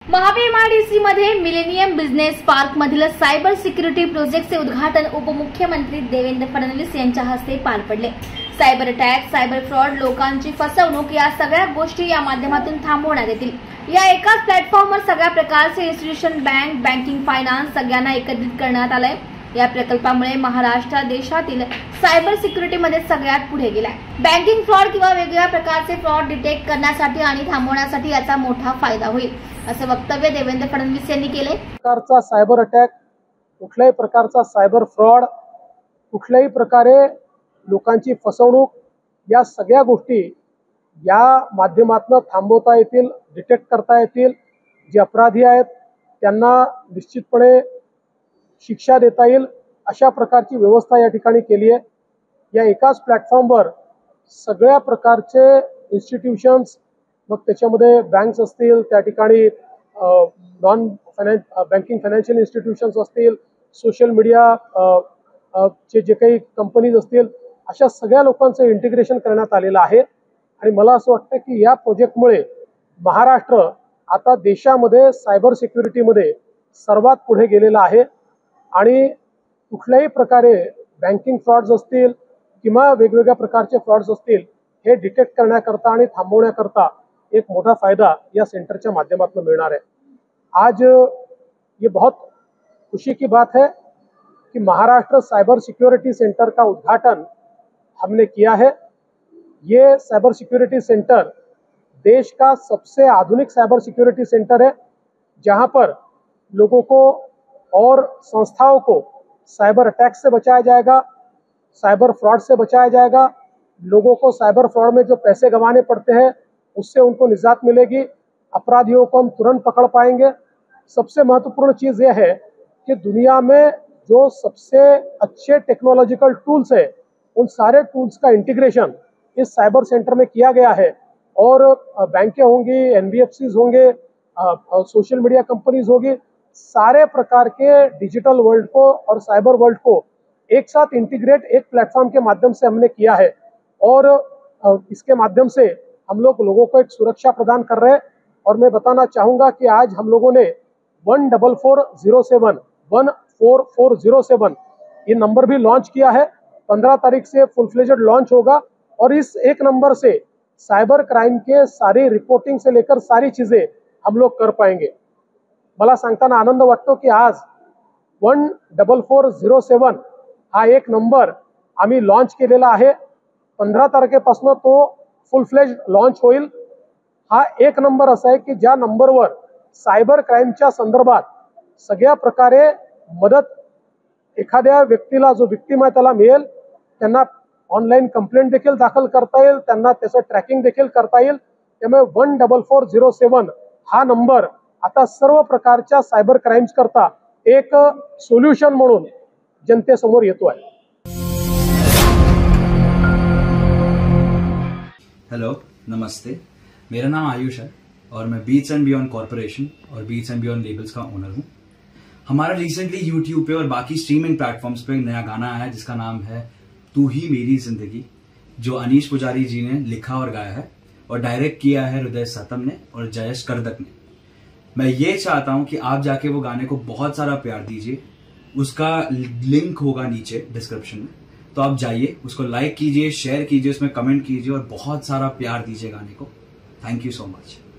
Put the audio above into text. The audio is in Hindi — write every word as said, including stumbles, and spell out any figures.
महाबीएमआरडीसी मध्ये मिलेनियम बिझनेस पार्क मधील सायबर सिक्युरिटी प्रोजेक्टचे उद्घाटन उपमुख्यमंत्री देवेंद्र फडणवीस यांच्या हस्ते पार पडले। सायबर अटॅक, सायबर फ्रॉड, लोकांची फसवणूक या सगळ्या गोष्टी या माध्यमातून थांबवण्यात येतील। या एकाच प्लॅटफॉर्मवर सगळ्या प्रकारचे इन्स्टिट्यूशन, बँक, बँकिंग, फायनान्स सगळ्यांना एकत्रित करण्यात आलंय। या प्रकल्पामुळे महाराष्ट्र देशातील सायबर सिक्युरिटीमध्ये सगळ्यात पुढे गेलाय। बँकिंग फ्रॉड किंवा वेगवेगळ्या प्रकारचे फ्रॉड डिटेक्ट करण्यासाठी आणि थांबवण्यासाठी याचा मोठा फायदा होईल, असे वक्तव्य देवेंद्र फडणवीस यांनी केले। प्रकारचा सायबर अटॅक, कुठल्याही प्रकारचा सायबर फ्रॉड, कुठल्याही प्रकारे लोकांची फसवणूक या सगळ्या गोष्टी या माध्यमातून थांबवता येतील, डिटेक्ट करता येतील। जे अपराधी आहेत त्यांना निश्चितपणे शिक्षा देता येईल, अशा प्रकारची व्यवस्था या ठिकाणी केली आहे। या एकाच प्लॅटफॉर्मवर सगळ्या प्रकारचे इन्स्टिट्यूशन्स, मग त्याच्यामध्ये बँक्स असतील, त्या ठिकाणी non finance banking financial institutions असतील, सोशल मीडिया चे जे काही कंपनीज असतील, अशा सगळ्या लोकांचं इंटिग्रेशन करण्यात आलेलं आहे। आणि मला असं वाटतं की या प्रोजेक्टमुळे महाराष्ट्र आता देशामध्ये सायबर सिक्युरिटीमध्ये सर्वात पुढे गेलेला आहे आणि कुठल्याही प्रकारे बँकिंग फ्रॉड्स असतील किंवा वेगवेगळ्या प्रकारचे फ्रॉड्स असतील, हे डिटेक्ट करण्याकरता आणि थांबवण्याकरता एक मोठा फायदा या सेंटरच्या माध्यमातून मिलणार है। आज ये बहुत खुशी की बात है कि महाराष्ट्र साइबर सिक्योरिटी सेंटर का उद्घाटन हमने किया है। ये साइबर सिक्योरिटी सेंटर देश का सबसे आधुनिक साइबर सिक्योरिटी सेंटर है, जहां पर लोगों को और संस्थाओं को साइबर अटैक से बचाया जाएगा, साइबर फ्रॉड से बचाया जाएगा। लोगों को साइबर फ्रॉड में जो पैसे गंवाने पड़ते हैं उससे उनको निजात मिलेगी, अपराधियों को हम तुरंत पकड़ पाएंगे। सबसे महत्वपूर्ण चीज़ यह है कि दुनिया में जो सबसे अच्छे टेक्नोलॉजिकल टूल्स है, उन सारे टूल्स का इंटीग्रेशन इस साइबर सेंटर में किया गया है। और बैंकें होंगी, एनबीएफसीज होंगे, सोशल मीडिया कंपनीज होगी, सारे प्रकार के डिजिटल वर्ल्ड को और साइबर वर्ल्ड को एक साथ इंटीग्रेट एक प्लेटफॉर्म के माध्यम से हमने किया है। और इसके माध्यम से हम लोग लोगों को एक सुरक्षा प्रदान कर रहे हैं। और मैं बताना चाहूँगा कि आज हम लोगों ने one double four zero seven one four four zero seven ये नंबर भी लॉन्च किया है। पंद्रह तारीख से फुल फ्लेजेड लॉन्च होगा और इस एक नंबर से साइबर क्राइम के सारी रिपोर्टिंग से लेकर सारी चीज़ें हम लोग कर पाएंगे। मला सांगताना आनंद वाटतो की आज one double four zero seven हा एक नंबर आम्ही लॉन्च केलेला आहे। पंधरा तारखेपासून तो फुल फ्लेज लॉन्च होईल। हा एक नंबर असा आहे की ज्या नंबरवर सायबर क्राईमच्या संदर्भात सगळ्या प्रकारे मदत एखाद्या व्यक्तीला, जो विक्टिम आहे त्याला मिळेल, त्यांना ऑनलाईन कंप्लेंट देखील दाखल करता येईल, त्यांना त्याचं ट्रॅकिंग देखील करता येईल। त्यामुळे one double four zero seven हा नंबर आता सर्व प्रकारच्या सायबर क्राइम्स करता एक सोल्यूशन म्हणून जनतेसमोर येतो आहे। हेलो, नमस्ते। मेरा नाम आयुष है और मैं बीट्स एंड बियॉन्ड कॉर्पोरेशन और बीट्स एंड बियॉन्ड लेबल्स का ओनर हूँ। हमारा रिसेंटली यूट्यूब पे और बाकी स्ट्रीमिंग प्लेटफॉर्म्स पे एक नया गाना आया है जिसका नाम है तू ही मेरी जिंदगी, जो अनीश पुजारी जी ने लिखा और गाया है और डायरेक्ट किया है हृदय सतम ने और जयेश करदक ने। मैं ये चाहता हूं कि आप जाके वो गाने को बहुत सारा प्यार दीजिए। उसका लिंक होगा नीचे डिस्क्रिप्शन में, तो आप जाइए, उसको लाइक कीजिए, शेयर कीजिए, उसमें कमेंट कीजिए और बहुत सारा प्यार दीजिए गाने को। Thank you so much.